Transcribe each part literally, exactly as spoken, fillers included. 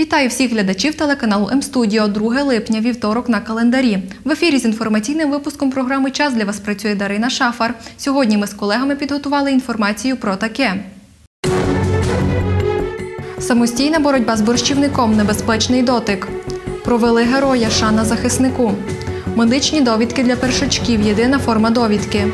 Вітаю всіх глядачів телеканалу М-студіо. друге липня, вівторок на календарі. В ефірі з інформаційним випуском програми «Час» для вас працює Дарина Шафар. Сьогодні ми з колегами підготували інформацію про таке. Самостійна боротьба з борщівником. Небезпечний дотик. Провели героя. Шана захиснику. Медичні довідки для першачків. Єдина форма довідки.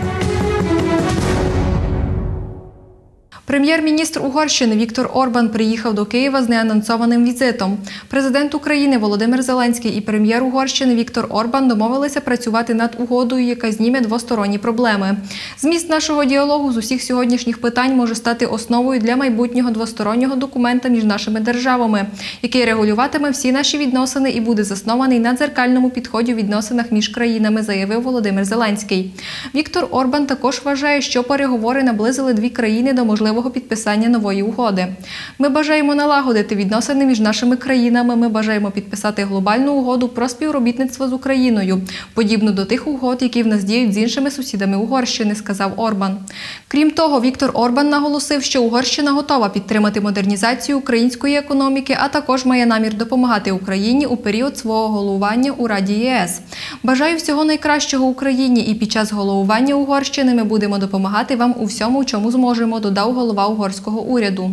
Прем'єр-міністр Угорщини Віктор Орбан приїхав до Києва з неанонсованим візитом. Президент України Володимир Зеленський і прем'єр Угорщини Віктор Орбан домовилися працювати над угодою, яка зніме двосторонні проблеми. Зміст нашого діалогу з усіх сьогоднішніх питань може стати основою для майбутнього двостороннього документа між нашими державами, який регулюватиме всі наші відносини і буде заснований на дзеркальному підході у відносинах між країнами, заявив Володимир Зеленський. Віктор Орбан також вважає, що переговори наблизили дві країни до можливого підписання нової угоди. Ми бажаємо налагодити відносини між нашими країнами, ми бажаємо підписати глобальну угоду про співробітництво з Україною, подібну до тих угод, які в нас діють з іншими сусідами Угорщини, сказав Орбан. Крім того, Віктор Орбан наголосив, що Угорщина готова підтримати модернізацію української економіки, а також має намір допомагати Україні у період свого головування у Раді ЄС. Бажаю всього найкращого Україні, і під час головування Угорщини ми будемо допомагати вам у всьому, у чому зможемо, додав голова угорського уряду.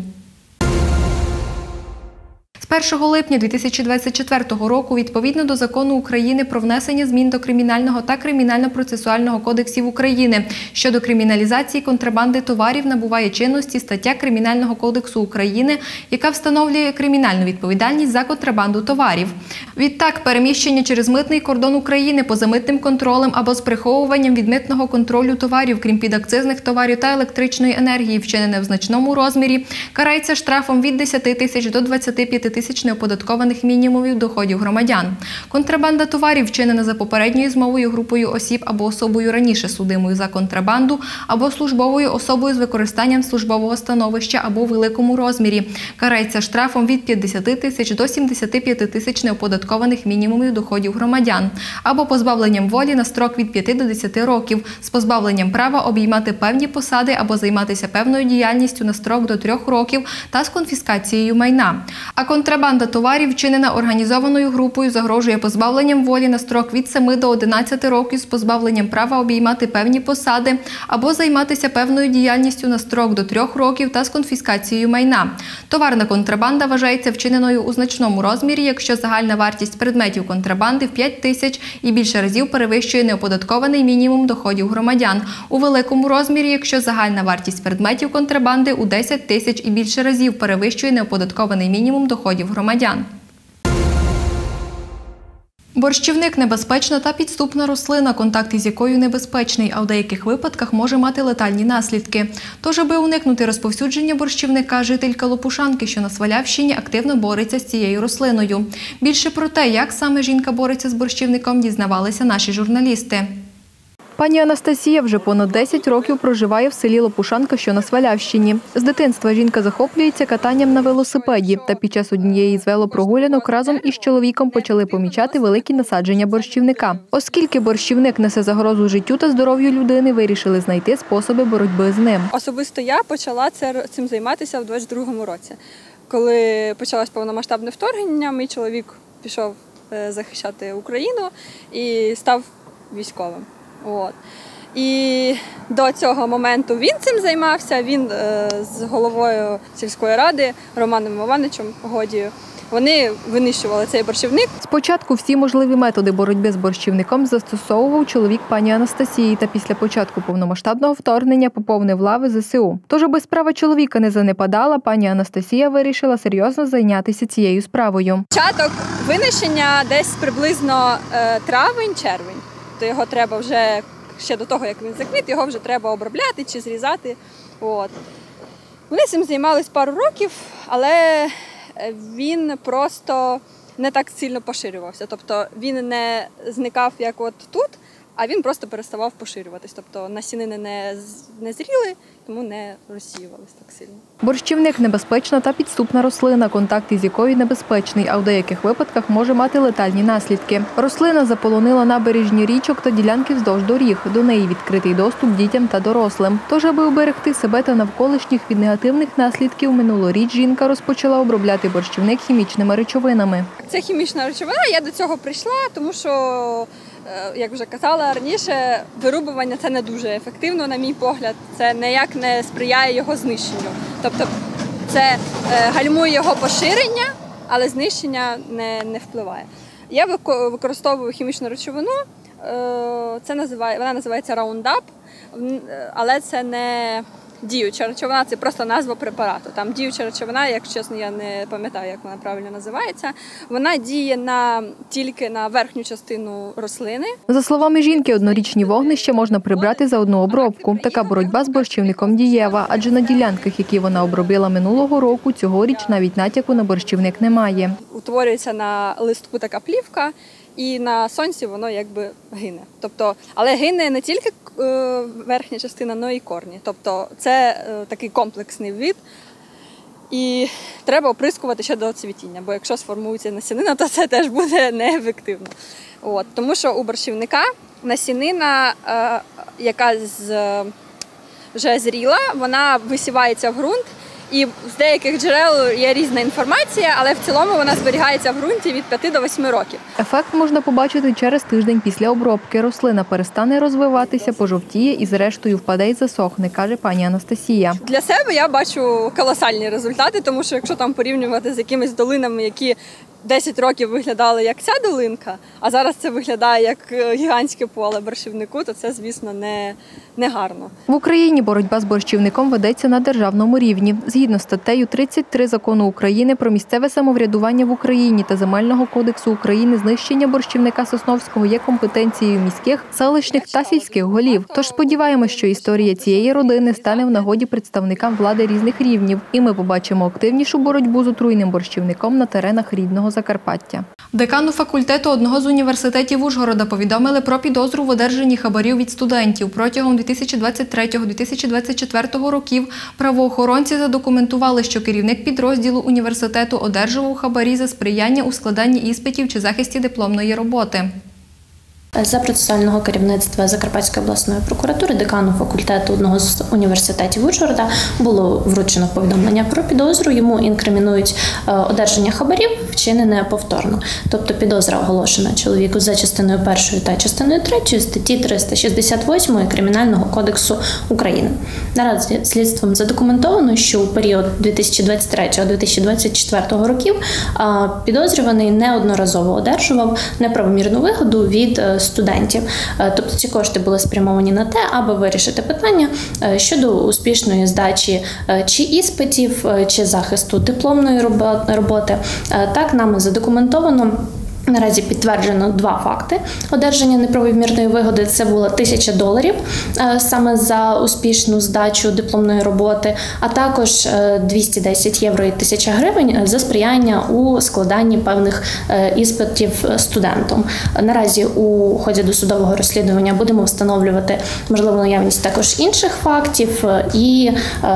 З першого липня дві тисячі двадцять четвертого року, відповідно до Закону України про внесення змін до Кримінального та Кримінально-процесуального кодексів України щодо криміналізації контрабанди товарів, набуває чинності стаття Кримінального кодексу України, яка встановлює кримінальну відповідальність за контрабанду товарів. Відтак, переміщення через митний кордон України поза митним контролем або з приховуванням від митного контролю товарів, крім підакцизних товарів та електричної енергії, вчинене в значному розмірі, карається штрафом від десяти тисяч до двадцяти п'яти тисяч неоподаткованих мінімумів доходів громадян. Контрабанда товарів, вчинена за попередньою змовою групою осіб або особою раніше судимою за контрабанду, або службовою особою з використанням службового становища або в великому розмірі, карається штрафом від п'ятдесяти тисяч до сімдесяти п'яти тисяч неоподаткованих мінімумів доходів громадян, або позбавленням волі на строк від п'яти до десяти років, з позбавленням права обіймати певні посади або займатися певною діяльністю на строк до трьох років та з конфіскацією майна. А контрабанда товарів, вчинена організованою групою, загрожує позбавленням волі на строк від семи до одинадцяти років з позбавленням права обіймати певні посади або займатися певною діяльністю на строк до трьох років та з конфіскацією майна. Товарна контрабанда вважається вчиненою у значному розмірі, якщо загальна вартість предметів контрабанди в п'ять тисяч і більше разів перевищує неоподаткований мінімум доходів громадян. У великому розмірі, якщо загальна вартість предметів контрабанди у десять тисяч і більше разів перевищує неоподаткований мінімум доходів громадян. Борщівник – небезпечна та підступна рослина, контакт із якою небезпечний, а в деяких випадках може мати летальні наслідки. Тож, аби уникнути розповсюдження борщівника, жителька Лопушанки, що на Свалявщині, активно бореться з цією рослиною. Більше про те, як саме жінка бореться з борщівником, дізнавалися наші журналісти. Пані Анастасія вже понад десять років проживає в селі Лопушанка, що на Свалявщині. З дитинства жінка захоплюється катанням на велосипеді. Та під час однієї з велопрогулянок разом із чоловіком почали помічати великі насадження борщівника. Оскільки борщівник несе загрозу життю та здоров'ю людини, вирішили знайти способи боротьби з ним. Особисто я почала цим займатися в двадцять другому році. Коли почалось повномасштабне вторгнення, мій чоловік пішов захищати Україну і став військовим. От. І до цього моменту він цим займався, він е, з головою сільської ради Романом Івановичем Годією. Вони винищували цей борщівник. Спочатку всі можливі методи боротьби з борщівником застосовував чоловік пані Анастасії та після початку повномасштабного вторгнення поповнив лави зе се у. Тож, аби справа чоловіка не занепадала, пані Анастасія вирішила серйозно зайнятися цією справою. Початок винищення десь приблизно е, травень-червень. То його треба вже, ще до того, як він заквіт, його вже треба обробляти чи зрізати. От. Вони цим займались пару років, але він просто не так сильно поширювався. Тобто він не зникав, як от тут, а він просто переставав поширюватись. Тобто насінини не, не зріли, тому не розсіювались так сильно. Борщівник – небезпечна та підступна рослина, контакт із якою небезпечний, а в деяких випадках може мати летальні наслідки. Рослина заполонила набережні річок та ділянки вздовж доріг. До неї відкритий доступ дітям та дорослим. Тож, аби уберегти себе та навколишніх від негативних наслідків, минулоріч жінка розпочала обробляти борщівник хімічними речовинами. Це хімічна речовина, я до цього прийшла, тому що, як вже казала раніше, вирубування – це не дуже ефективно, на мій погляд. Це ніяк не сприяє його знищенню. Тобто це гальмує його поширення, але знищення не, не впливає. Я використовую хімічну речовину, це називає, вона називається Roundup, але це не діюча речовина, це просто назва препарату. Там діюча речовина, якщо чесно, я не пам'ятаю, як вона правильно називається. Вона діє на, тільки на верхню частину рослини. За словами жінки, однорічні вогнища можна прибрати за одну обробку. Така боротьба з борщівником дієва, адже на ділянках, які вона обробила минулого року, цьогоріч навіть натяку на борщівник немає. Утворюється на листку така плівка, і на сонці воно якби гине. Тобто, але гине не тільки е, верхня частина, але й корні. Тобто це е, такий комплексний вид. І треба оприскувати ще до цвітіння, бо якщо сформується насінина, то це теж буде неефективно. От, тому що у борщівника насінина, е, яка з, вже зріла, вона висівається в ґрунт. І з деяких джерел є різна інформація, але в цілому вона зберігається в ґрунті від п'яти до восьми років. Ефект можна побачити через тиждень після обробки. Рослина перестане розвиватися, пожовтіє і зрештою впаде і засохне, каже пані Анастасія. Для себе я бачу колосальні результати, тому що якщо там порівнювати з якимись долинами, які десять років виглядали як ця долинка, а зараз це виглядає як гігантське поле борщівнику, то це, звісно, не, не гарно. В Україні боротьба з борщівником ведеться на державному рівні. Згідно з статтею тридцять три Закону України про місцеве самоврядування в Україні та Земельного кодексу України, знищення борщівника сосновського є компетенцією міських, селищних та сільських голів. Тож сподіваємось, що історія цієї родини стане в нагоді представникам влади різних рівнів, і ми побачимо активнішу боротьбу з отруйним борщівником на теренах рідного Закарпаття. Декану факультету одного з університетів Ужгорода повідомили про підозру в одержанні хабарів від студентів. Протягом дві тисячі двадцять третього - дві тисячі двадцять четвертого років правоохоронці задокументували, що керівник підрозділу університету одержував хабарі за сприяння у складанні іспитів чи захисті дипломної роботи. За процесуального керівництва Закарпатської обласної прокуратури декану факультету одного з університетів Ужгорода було вручено повідомлення про підозру. Йому інкримінують одержання хабарів, вчинене повторно. Тобто підозра оголошена чоловіку за частиною першою та частиною третьою статті триста шістдесят восьмої Кримінального кодексу України. Наразі слідством задокументовано, що у період дві тисячі двадцять третього - дві тисячі двадцять четвертого років підозрюваний неодноразово одержував неправомірну вигоду від студентів. Тобто ці кошти були спрямовані на те, аби вирішити питання щодо успішної здачі чи іспитів, чи захисту дипломної роботи. Так, нами задокументовано. Наразі підтверджено два факти одержання неправомірної вигоди. Це було тисяча доларів саме за успішну здачу дипломної роботи, а також двісті десять євро і тисяча гривень за сприяння у складанні певних іспитів студентом. Наразі у ході досудового розслідування будемо встановлювати можливу наявність також інших фактів, і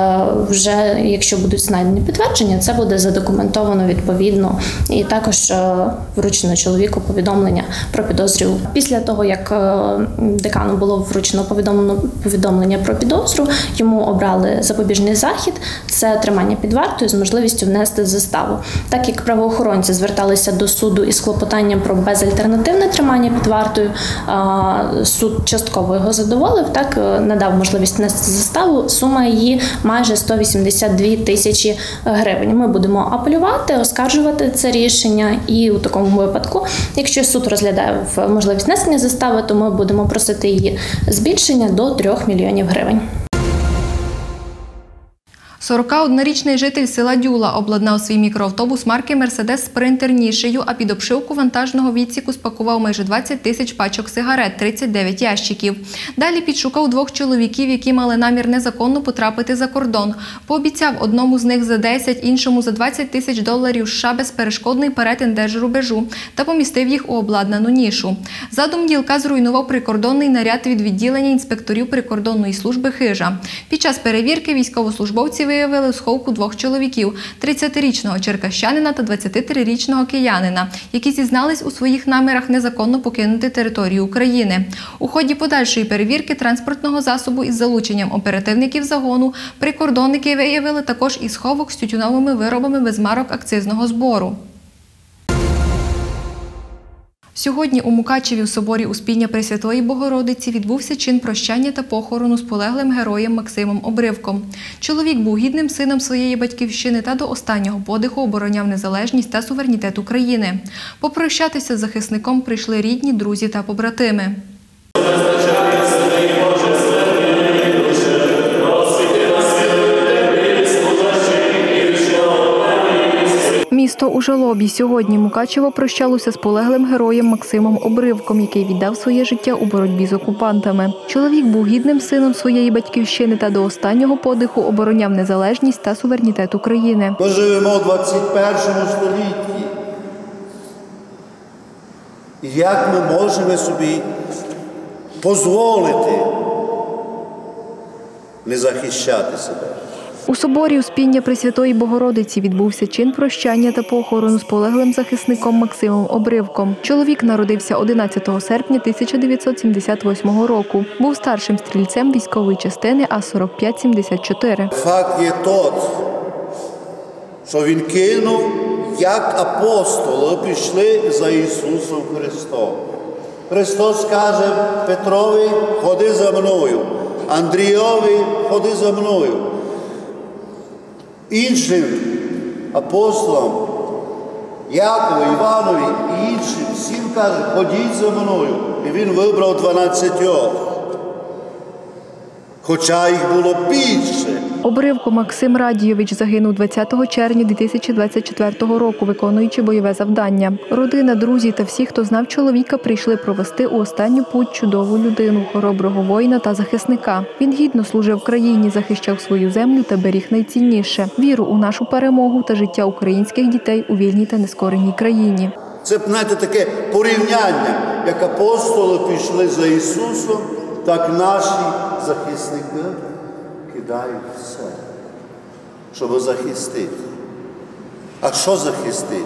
вже якщо будуть знайдені підтвердження, це буде задокументовано відповідно і також вручено чоловіку повідомлення про підозру. Після того, як декану було вручено повідомлення про підозру, йому обрали запобіжний захід – це тримання під вартою з можливістю внести заставу. Так як правоохоронці зверталися до суду із клопотанням про безальтернативне тримання під вартою, суд частково його задоволив, так надав можливість внести заставу, сума її майже сто вісімдесят дві тисячі гривень. Ми будемо апелювати, оскаржувати це рішення, і у такому випадку, якщо суд розглядає можливість внесення застави, то ми будемо просити її збільшення до трьох мільйонів гривень. сорокаоднорічний житель села Дюла обладнав свій мікроавтобус марки «Мерседес Спринтер» нішею, а під обшивку вантажного відсіку спакував майже двадцять тисяч пачок сигарет, тридцять дев'ять ящиків. Далі підшукав двох чоловіків, які мали намір незаконно потрапити за кордон. Пообіцяв одному з них за десять, іншому за двадцять тисяч доларів США безперешкодний перетин держрубежу та помістив їх у обладнану нішу. Задум ділка зруйнував прикордонний наряд від відділення інспекторів прикордонної служби «Хижа». Під час перевірки військовослужбовці виявили у сховку двох чоловіків – тридцятирічного черкащанина та двадцятитрирічного киянина, які зізнались у своїх намірах незаконно покинути територію України. У ході подальшої перевірки транспортного засобу із залученням оперативників загону прикордонники виявили також і сховок з тютюновими виробами без марок акцизного збору. Сьогодні у Мукачеві в соборі Успіння Пресвятої Богородиці відбувся чин прощання та похорону з полеглим героєм Максимом Обривком. Чоловік був гідним сином своєї батьківщини та до останнього подиху обороняв незалежність та суверенітет України. Попрощатися з захисником прийшли рідні, друзі та побратими. Місто у жалобі. Сьогодні Мукачево прощалося з полеглим героєм Максимом Обривком, який віддав своє життя у боротьбі з окупантами. Чоловік був гідним сином своєї батьківщини та до останнього подиху обороняв незалежність та суверенітет України. Ми живемо у двадцять першому столітті. І як ми можемо собі дозволити не захищати себе? У соборі Успіння Пресвятої Богородиці відбувся чин прощання та похорону з полеглим захисником Максимом Обривком. Чоловік народився одинадцятого серпня тисяча дев'ятсот сімдесят восьмого року. Був старшим стрільцем військової частини А сорок п'ять сімдесят чотири. Факт є тот, що він кинув, як апостоли пішли за Ісусом Христом. Христос каже Петрові: ходи за мною, Андрійові: ходи за мною. Іншим апостолам, Якову, Іванові і іншим, всім каже: ходіть за мною. І він вибрав дванадцятьох. Хоча їх було більше. Обривко Максим Радійович загинув двадцятого червня дві тисячі двадцять четвертого року, виконуючи бойове завдання. Родина, друзі та всі, хто знав чоловіка, прийшли провести у останню путь чудову людину, хороброго воїна та захисника. Він гідно служив країні, захищав свою землю та беріг найцінніше – віру у нашу перемогу та життя українських дітей у вільній та нескореній країні. Це, знаєте, таке порівняння, як апостоли пішли за Ісусом, так наші захисники кидають все, щоб захистити. А що захистити?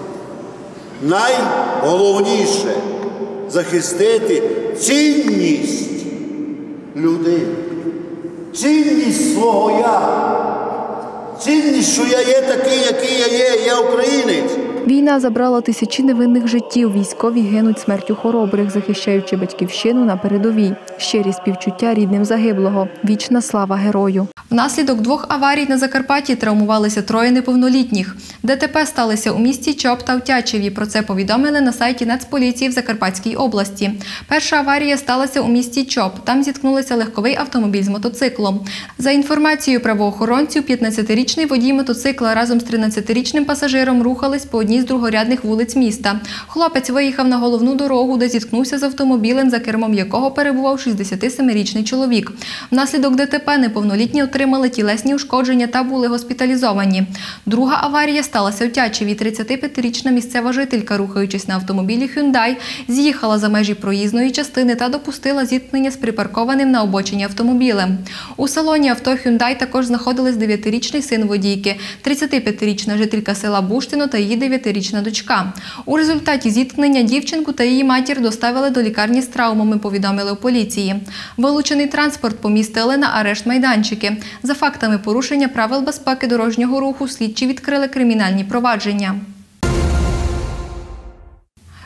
Найголовніше – захистити цінність людини, цінність свого «я», цінність, що я є такий, який я є, я українець. Війна забрала тисячі невинних життів, військові гинуть смертю хоробрих, захищаючи батьківщину на передовій. Щирі співчуття рідним загиблого. Вічна слава герою. Внаслідок двох аварій на Закарпатті травмувалися троє неповнолітніх. ДТП сталися у місті Чоп та Втячеві. Про це повідомили на сайті Нацполіції в Закарпатській області. Перша аварія сталася у місті Чоп. Там зіткнулися легковий автомобіль з мотоциклом. За інформацією правоохоронців, п'ятнадцятирічний водій мотоцикла разом з тринадцятирічним пасажиром рухались по одній з другорядних вулиць міста. Хлопець виїхав на головну дорогу, де зіткнувся з автомобілем, за кермом якого перебував шістдесятисемирічний чоловік. Внаслідок ДТП неповнолітні отримали тілесні ушкодження та були госпіталізовані. Друга аварія сталася у Тячеві. тридцятип'ятирічна місцева жителька, рухаючись на автомобілі Hyundai, з'їхала за межі проїзної частини та допустила зіткнення з припаркованим на обочині автомобілем. У салоні авто Hyundai також знаходились дев'ятирічний син водійки, тридцятип'ятирічна жителька села Буштино та її дев'ятирічна дочка. У результаті зіткнення дівчинку та її матір доставили до лікарні з травмами, повідомили у поліції. Вилучений транспорт помістили на арешт-майданчики. За фактами порушення правил безпеки дорожнього руху слідчі відкрили кримінальні провадження.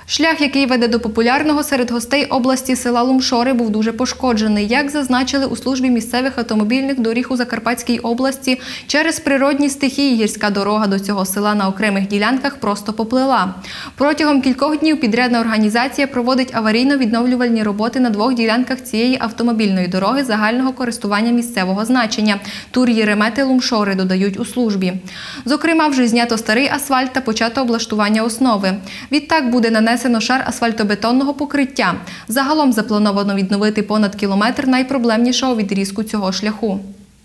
Шлях, який веде до популярного серед гостей області села Лумшори, був дуже пошкоджений. Як зазначили у службі місцевих автомобільних доріг у Закарпатській області, через природні стихії гірська дорога до цього села на окремих ділянках просто поплила. Протягом кількох днів підрядна організація проводить аварійно-відновлювальні роботи на двох ділянках цієї автомобільної дороги загального користування місцевого значення – Тур-Єремети-Лумшори, додають у службі. Зокрема, вже знято старий асфальт та почато облаштування основи. Відтак буде нанесено шар асфальтобетонного покриття. Загалом заплановано відновити понад кілометр найпроблемнішого відрізку цього шляху.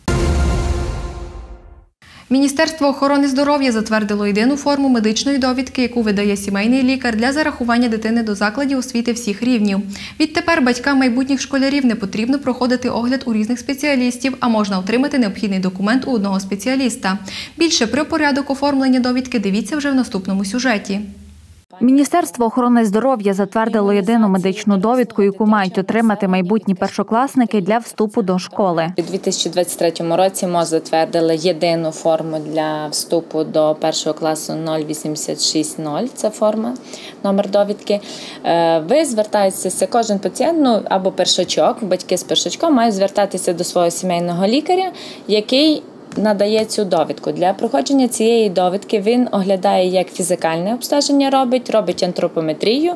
Міністерство охорони здоров'я затвердило єдину форму медичної довідки, яку видає сімейний лікар для зарахування дитини до закладів освіти всіх рівнів. Відтепер батькам майбутніх школярів не потрібно проходити огляд у різних спеціалістів, а можна отримати необхідний документ у одного спеціаліста. Більше про порядок оформлення довідки дивіться вже в наступному сюжеті. Міністерство охорони здоров'я затвердило єдину медичну довідку, яку мають отримати майбутні першокласники для вступу до школи. У дві тисячі двадцять третьому році МОЗ затвердили єдину форму для вступу до першого класу нуль вісімдесят шість нуль. Це форма, номер довідки. Ви звертаєтеся, кожен пацієнт, ну або першачок, батьки з першачком мають звертатися до свого сімейного лікаря, який надає цю довідку. Для проходження цієї довідки він оглядає, як фізикальне обстеження робить, робить антропометрію,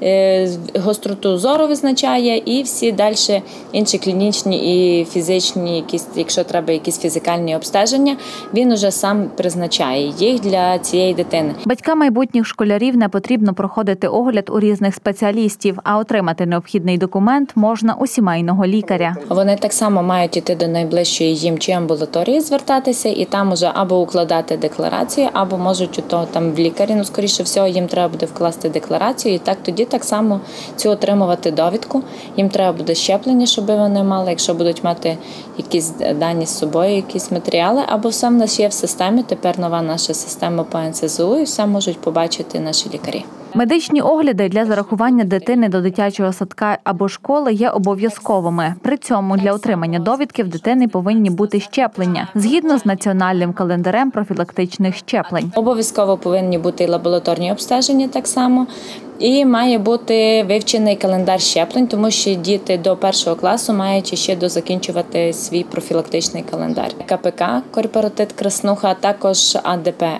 гостроту зору визначає і всі далі інші клінічні і фізичні, якісь, якщо треба якісь фізикальні обстеження, він уже сам призначає їх для цієї дитини. Батькам майбутніх школярів не потрібно проходити огляд у різних спеціалістів, а отримати необхідний документ можна у сімейного лікаря. Вони так само мають йти до найближчої їм чи амбулаторії, звертатися і там уже або укладати декларацію, або можуть у того там в лікарі, ну скоріше всього їм треба буде вкласти декларацію і так тоді так само цю отримувати довідку. Їм треба буде щеплення, щоб вони мали, якщо будуть мати якісь дані з собою, якісь матеріали, або все в нас є в системі, тепер нова наша система по ен ес зет у і все можуть побачити наші лікарі. Медичні огляди для зарахування дитини до дитячого садка або школи є обов'язковими. При цьому для отримання довідки в дитини повинні бути щеплення, згідно з національним календарем профілактичних щеплень. Обов'язково повинні бути і лабораторні обстеження так само. І має бути вивчений календар щеплень, тому що діти до першого класу мають ще дозакінчувати свій профілактичний календар. ка пе ка, корпоратит краснуха, а також а де пе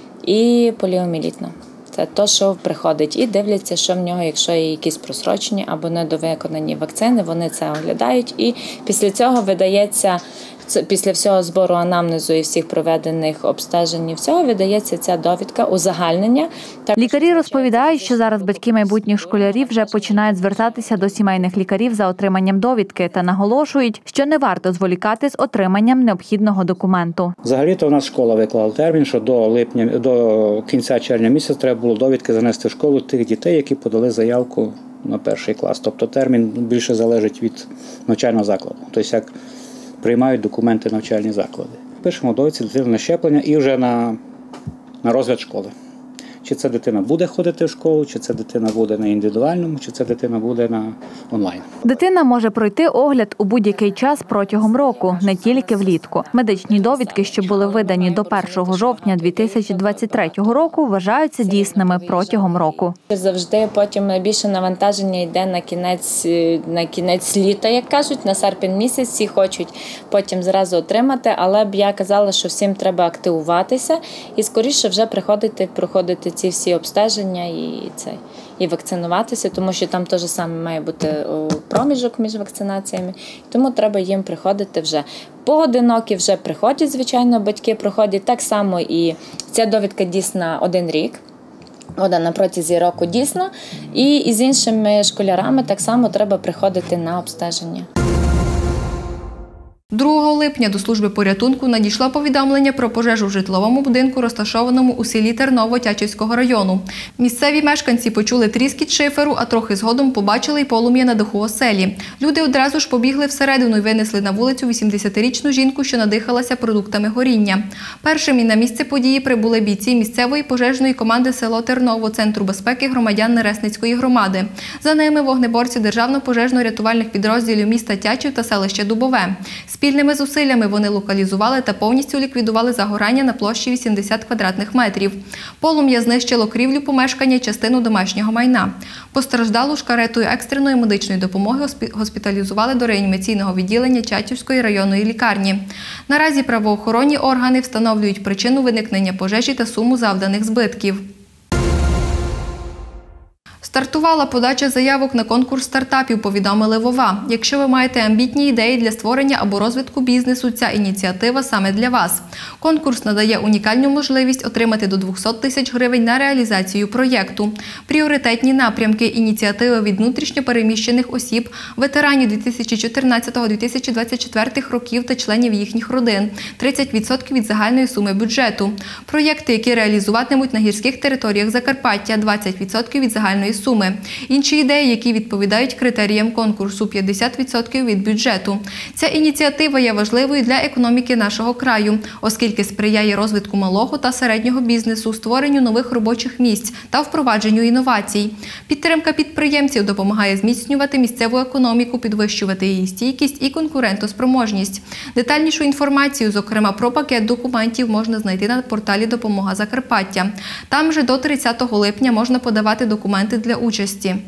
і поліомієлітна. Це те, що приходить, і дивляться, що в нього, якщо є якісь просрочені або недовиконані вакцини, вони це оглядають. І після цього видається, після всього збору анамнезу і всіх проведених обстежень, всього видається ця довідка, узагальнення. Лікарі розповідають, що зараз батьки майбутніх школярів вже починають звертатися до сімейних лікарів за отриманням довідки та наголошують, що не варто зволікати з отриманням необхідного документу. Взагалі-то у нас школа виклала термін, що до липня, до кінця червня місяця треба було довідки занести в школу тих дітей, які подали заявку на перший клас. Тобто термін більше залежить від навчального закладу. Тобто як приймають документи навчальні заклади. Пишемо довідці дитини на щеплення і вже на, на розгляд школи. Чи ця дитина буде ходити в школу, чи ця дитина буде на індивідуальному, чи ця дитина буде на онлайн. Дитина може пройти огляд у будь-який час протягом року, не тільки влітку. Медичні довідки, що були видані до першого жовтня дві тисячі двадцять третього року, вважаються дійсними протягом року. Завжди потім найбільше навантаження йде на кінець, на кінець літа, як кажуть, на серпень місяць. Всі хочуть потім зразу отримати, але б я казала, що всім треба активуватися і скоріше вже приходити, проходити ці всі обстеження і це і вакцинуватися, тому що там теж саме має бути проміжок між вакцинаціями. Тому треба їм приходити вже. Поодинокі вже приходять, звичайно, батьки проходять. Так само і ця довідка дійсна один рік. Вона на протязі року дійсно. І з іншими школярами так само треба приходити на обстеження. другого липня до служби порятунку надійшло повідомлення про пожежу в житловому будинку, розташованому у селі Терново Тячівського району. Місцеві мешканці почули тріскіт шиферу, а трохи згодом побачили й полум'я на даху оселі. Люди одразу ж побігли всередину і винесли на вулицю вісімдесятирічну жінку, що надихалася продуктами горіння. Першими на місце події прибули бійці місцевої пожежної команди село Терново, Центру безпеки громадян Нересницької громади. За ними вогнеборці Державно-пожежно-рятувальних підрозділів міста Тячів та селища Дубове. Спільними зусиллями вони локалізували та повністю ліквідували загорання на площі вісімдесят квадратних метрів. Полум'я знищило крівлю помешкання і частину домашнього майна. Постраждалу шкаретою екстреної медичної допомоги госпіталізували до реанімаційного відділення Чатівської районної лікарні. Наразі правоохоронні органи встановлюють причину виникнення пожежі та суму завданих збитків. Стартувала подача заявок на конкурс стартапів, повідомили ВОВА. Якщо ви маєте амбітні ідеї для створення або розвитку бізнесу, ця ініціатива саме для вас. Конкурс надає унікальну можливість отримати до двохсот тисяч гривень на реалізацію проєкту. Пріоритетні напрямки ініціативи від внутрішньо переміщених осіб, ветеранів дві тисячі чотирнадцятого - дві тисячі двадцять четвертого років та членів їхніх родин – тридцять відсотків від загальної суми бюджету. Проєкти, які реалізуватимуть на гірських територіях Закарпаття – двадцять відсотків від загальної суми. Інші ідеї, які відповідають критеріям конкурсу – п'ятдесят відсотків від бюджету. Ця ініціатива є важливою для економіки нашого краю, оскільки сприяє розвитку малого та середнього бізнесу, створенню нових робочих місць та впровадженню інновацій. Підтримка підприємців допомагає зміцнювати місцеву економіку, підвищувати її стійкість і конкурентоспроможність. Детальнішу інформацію, зокрема про пакет документів, можна знайти на порталі «Допомога Закарпаття». Там же до тридцятого липня можна подавати документи для участі.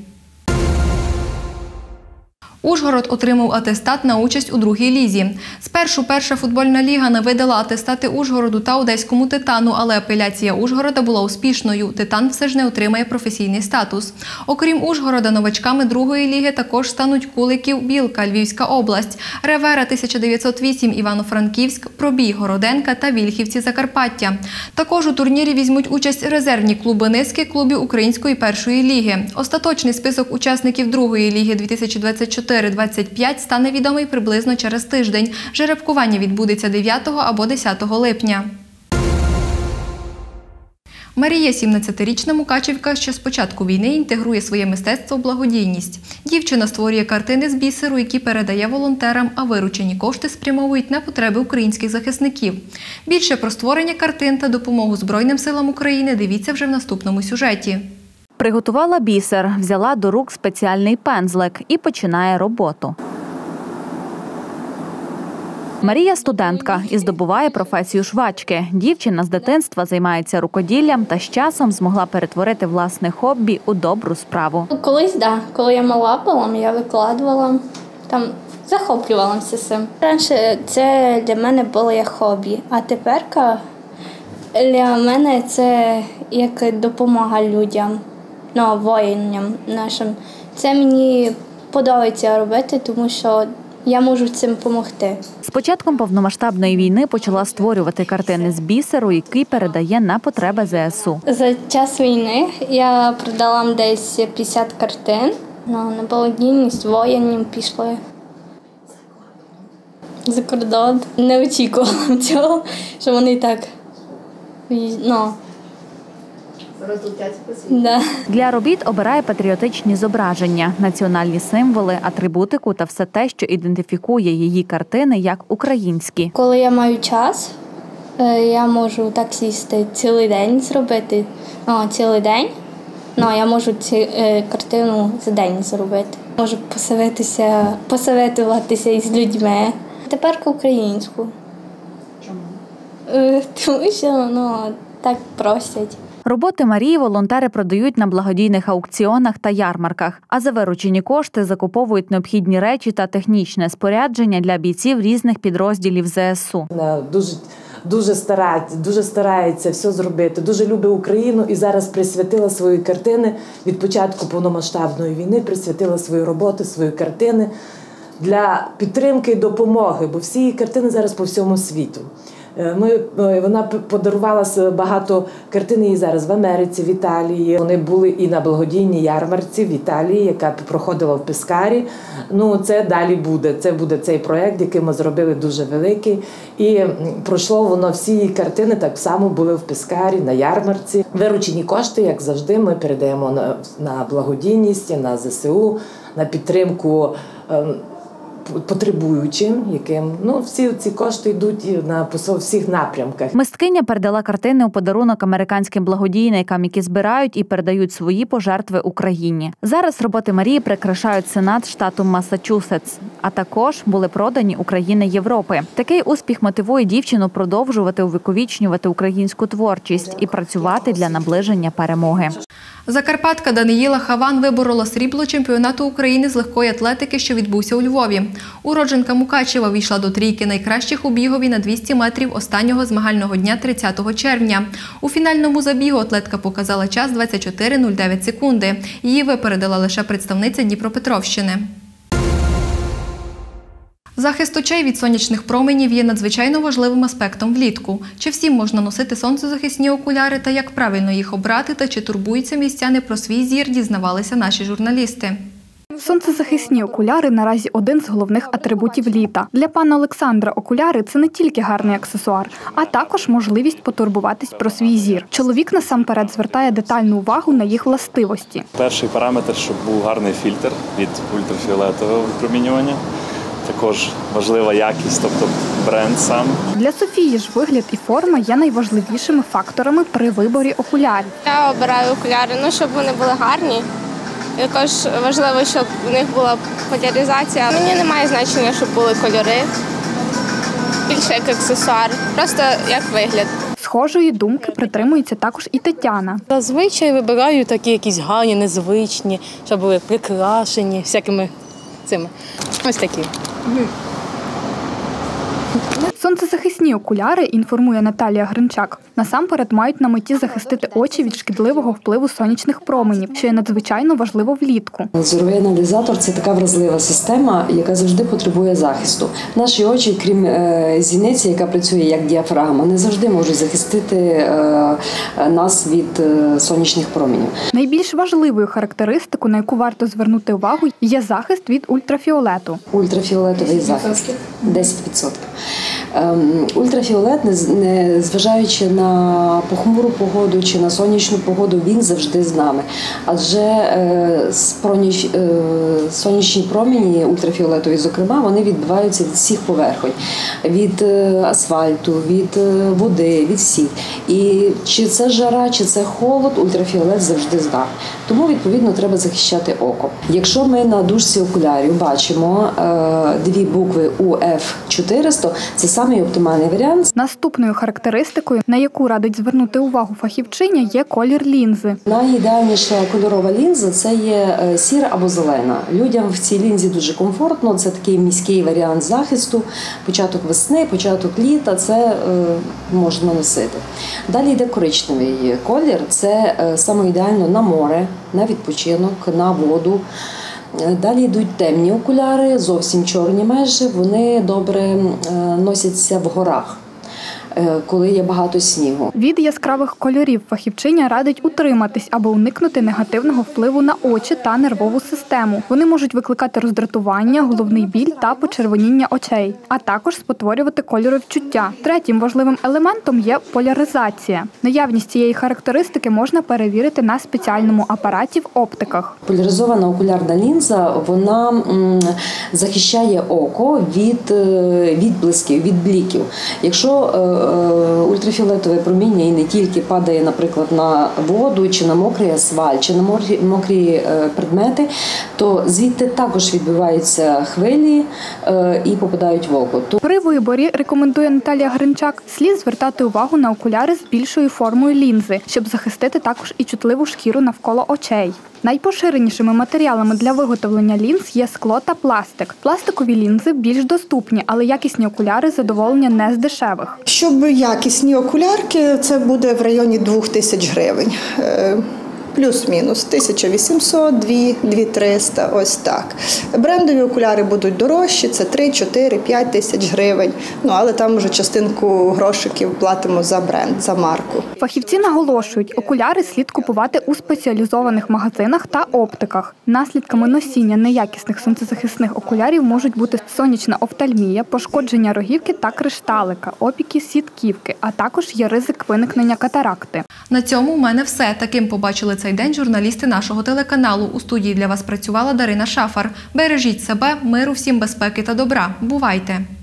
Ужгород отримав атестат на участь у другій лізі. Спершу перша футбольна ліга не видала атестати Ужгороду та Одеському «Титану», але апеляція Ужгорода була успішною. «Титан» все ж не отримає професійний статус. Окрім Ужгорода, новачками другої ліги також стануть Куликів, Білка, Львівська область, Ревера тисяча дев'ятсот вісім, Івано-Франківськ, Пробій, Городенка та Вільхівці, Закарпаття. Також у турнірі візьмуть участь резервні клуби низки клубів Української першої ліги. Остаточний список учасників другої ліги дві тисячі двадцять чотири - двадцять п'ять стане відомий приблизно через тиждень. Жеребкування відбудеться дев'ятого або десятого липня. Марія – сімнадцятирічна мукачівка, що з початку війни інтегрує своє мистецтво в благодійність. Дівчина створює картини з бісеру, які передає волонтерам, а виручені кошти спрямовують на потреби українських захисників. Більше про створення картин та допомогу Збройним силам України дивіться вже в наступному сюжеті. Приготувала бісер, взяла до рук спеціальний пензлик і починає роботу. Марія – студентка і здобуває професію швачки. Дівчина з дитинства займається рукоділлям та з часом змогла перетворити власне хобі у добру справу. Колись, так. Да. Коли я мала була, я викладувала, там захоплювалася цим. Раніше це для мене було як хобі, а тепер для мене це як допомога людям, ну, воїнам нашим. Це мені подобається робити, тому що я можу цим допомогти. З початком повномасштабної війни почала створювати картини з бісеру, який передає на потреби зе ес у. За час війни я продала десь п'ятдесят картин. Ну, на благодійність воїнам пішли. За кордон. Не очікувала цього, що вони так, ну, розлетяться по світу. Да. Для робіт обирає патріотичні зображення, національні символи, атрибутику та все те, що ідентифікує її картини як українські. Коли я маю час, я можу так сісти цілий день зробити, ну, цілий день. Ну, я можу цю картину за день зробити. Можу посоветуватися, посоветуватися із людьми. Тепер українську. Чому? Тому що, ну, так просять. Роботи Марії волонтери продають на благодійних аукціонах та ярмарках, а за виручені кошти закуповують необхідні речі та технічне спорядження для бійців різних підрозділів зе ес у. Дуже, дуже, старається, дуже старається все зробити, дуже любить Україну і зараз присвятила свої картини від початку повномасштабної війни, присвятила свою роботу, свої картини для підтримки і допомоги, бо всі її картини зараз по всьому світу. Ми, вона подарувала багато картин їй зараз в Америці, в Італії. Вони були і на благодійній ярмарці в Італії, яка проходила в Пескарі. Ну, це далі буде. Це буде цей проєкт, який ми зробили дуже великий. І пройшло воно, всі її картини так само були в Пескарі, на ярмарці. Виручені кошти, як завжди, ми передаємо на, на благодійність, на зе ес у, на підтримку потребуючим, яким ну всі ці кошти йдуть на по всіх напрямках. Мисткиня передала картини у подарунок американським благодійникам, які збирають і передають свої пожертви Україні. Зараз роботи Марії прикрашають Сенат штату Массачусетс, а також були продані у країни Європи. Такий успіх мотивує дівчину продовжувати увіковічнювати українську творчість і працювати для наближення перемоги. Закарпатка Даниїла Хаван виборола срібло чемпіонату України з легкої атлетики, що відбувся у Львові. Уродженка Мукачева війшла до трійки найкращих у бігові на двісті метрів останнього змагального дня тридцятого червня. У фінальному забігу атлетка показала час двадцять чотири нуль дев'ять секунди. Її випередила лише представниця Дніпропетровщини. Захист очей від сонячних променів є надзвичайно важливим аспектом влітку. Чи всім можна носити сонцезахисні окуляри та як правильно їх обрати, та чи турбуються містяни про свій зір, дізнавалися наші журналісти. Сонцезахисні окуляри наразі один з головних атрибутів літа. Для пана Олександра окуляри – це не тільки гарний аксесуар, а також можливість потурбуватись про свій зір. Чоловік насамперед звертає детальну увагу на їх властивості. Перший параметр, щоб був гарний фільтр від ультрафіолетового випромінювання. Також важлива якість, тобто бренд сам. Для Софії ж вигляд і форма є найважливішими факторами при виборі окулярів. Я обираю окуляри, ну, щоб вони були гарні. Також важливо, щоб у них була поляризація. Мені немає значення, щоб були кольори, більше як аксесуар, просто як вигляд. Схожої думки притримується також і Тетяна. Зазвичай вибираю такі якісь гарні, незвичні, щоб були прикрашені всякими цими. Ось такі. Сонцезахисні окуляри, інформує Наталія Гринчак, насамперед мають на меті захистити очі від шкідливого впливу сонячних променів, що є надзвичайно важливо влітку. Зоровий аналізатор – це така вразлива система, яка завжди потребує захисту. Наші очі, крім е, зіниці, яка працює як діафрагма, не завжди можуть захистити е, нас від е, сонячних променів. Найбільш важливою характеристикою, на яку варто звернути увагу, є захист від ультрафіолету. Ультрафіолетовий захист – десять відсотків. Ультрафіолет, не зважаючи на похмуру погоду чи на сонячну погоду, він завжди з нами. Адже сонячні промені, ультрафіолетові, зокрема, вони відбиваються від всіх поверхонь. Від асфальту, від води, від всіх. І чи це жара, чи це холод, ультрафіолет завжди з нами. Тому, відповідно, треба захищати око. Якщо ми на дужці окулярів бачимо дві букви У Еф чотириста, це самий оптимальний варіант. Наступною характеристикою, на яку радить звернути увагу фахівчиня, є колір лінзи. Найідеальніша кольорова лінза – це є сіра або зелена. Людям в цій лінзі дуже комфортно, це такий міський варіант захисту. Початок весни, початок літа – це е, можна носити. Далі йде коричневий колір, це е, саме ідеально на море, на відпочинок, на воду. Далі йдуть темні окуляри, зовсім чорні майже, вони добре носяться в горах, коли є багато снігу. Від яскравих кольорів фахівчиня радить утриматись, аби уникнути негативного впливу на очі та нервову систему. Вони можуть викликати роздратування, головний біль та почервоніння очей, а також спотворювати кольоровідчуття. Третім важливим елементом є поляризація. Наявність цієї характеристики можна перевірити на спеціальному апараті в оптиках. Поляризована окулярна лінза, вона м, захищає око від відблисків, від бліків. Якщо е, ультрафіолетове проміння і не тільки падає, наприклад, на воду, чи на мокрий асфальт, чи на мокрі, мокрі предмети, то звідти також відбиваються хвилі е, і попадають в око. При виборі, рекомендує Наталія Гринчак, слід звертати увагу на окуляри з більшою формою лінзи, щоб захистити також і чутливу шкіру навколо очей. Найпоширенішими матеріалами для виготовлення лінз є скло та пластик. Пластикові лінзи більш доступні, але якісні окуляри задоволення не з дешевих. Щоб якісні окулярки, це буде в районі двох тисяч гривень. Плюс-мінус тисяча вісімсот, дві, дві триста, ось так. Брендові окуляри будуть дорожчі, це три, чотири, п'ять тисяч гривень. Ну, але там вже частинку грошиків платимо за бренд, за марку. Фахівці наголошують, окуляри слід купувати у спеціалізованих магазинах та оптиках. Наслідками носіння неякісних сонцезахисних окулярів можуть бути сонячна офтальмія, пошкодження рогівки та кришталика, опіки сітківки, а також є ризик виникнення катаракти. На цьому у мене все. Таким побачили цей цей день журналісти нашого телеканалу. У студії для вас працювала Дарина Шафар. Бережіть себе, миру всім, безпеки та добра. Бувайте!